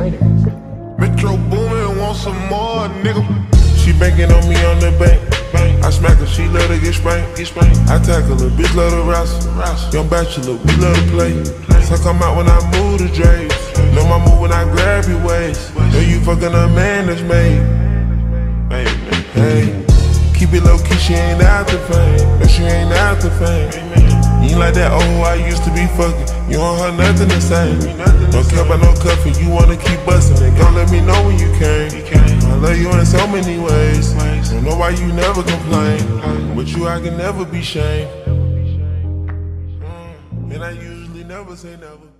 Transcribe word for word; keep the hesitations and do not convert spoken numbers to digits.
writer. Metro Boomin want some more, nigga. She banking on me on the bank. I smack her, she let her get spanked. I tackle her, bitch love to wrestle. Young bachelor, we love to play. So come out when I move the drapes. Know my move when I grab your waist. Know you fucking a man that's made. Hey, keep it low key, she ain't out the fame. No, she ain't out the fame. You ain't like that old I used to be fucking. You don't have nothing the same. No care about no cuffing, you wanna keep bustin' it. Gon' let me know when you came. I love you in so many ways. Don't know why you never complain. With you I can never be shamed. And I usually never say never.